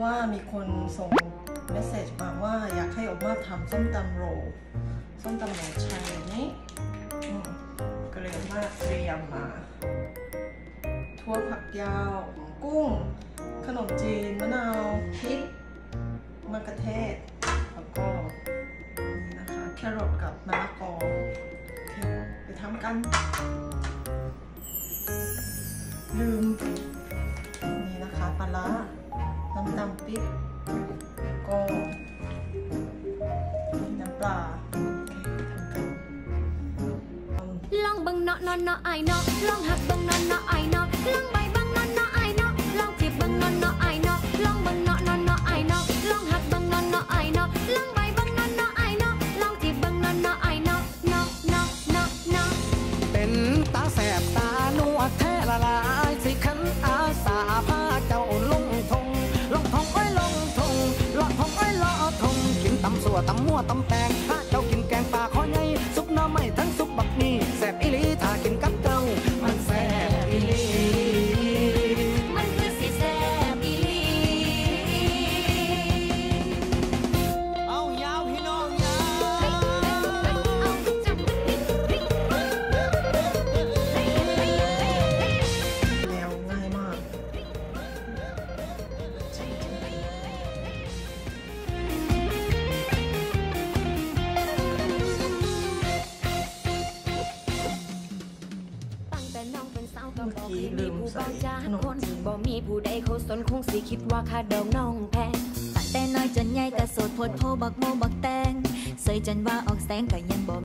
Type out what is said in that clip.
ว่ามีคนส่งเมสเซจมาว่าอยากให้ออกมาทำส้มตำโรชายนี้ก็เลยมาเตรียมมาถั่วผักยาวกุ้งขนมจีนมะนาวพริกมะเขือเทศแล้วก็นี่นะคะแครอทกับมะละกอไปทำกันลืมนี่นะคะปลาร้าน้ำตาลปิ๊บก็น้ำปลาลองบังเนาะไอเนาะลองหักบังเนาะไอเนาะลองใบบังเนาะไอเนาะลองจีบบังเนาะไอเนาะลองบังเนาะไอเนาะลองหักบังเนาะไอเนาะลองใบบังเนาะไอเนาะลองจีบบังเนาะไอเนาะเนาะเป็นตาแสบตาหนวดแท้ละลายสิขันอาสาพาเจ้าลงทงอ้อยลงทงลอดทงอ้อยลอดทงกินตำสัวตำมั่วตำแตงถ้าเจ้ากินแกงปลาข้อใหญ่ซุปน้ำไม่ทั้งซุปบักนี่แสบอีหลีถ้ากินกับเจ้ามันแสบอีหลีมันคือสิแสบอีหลีเอายาวพี่น้องยาวแนวง่ายมากลืมใส่ขนมจีนบ่มีผู้ใดเขาสนคงสิคิดว่าค่าดองน้องแพงตั้งแต่น้อยจนใหญ่แต่โสดโพดโพบักโมบักแตงเสยจนว่าออกแสงก็ยังบ่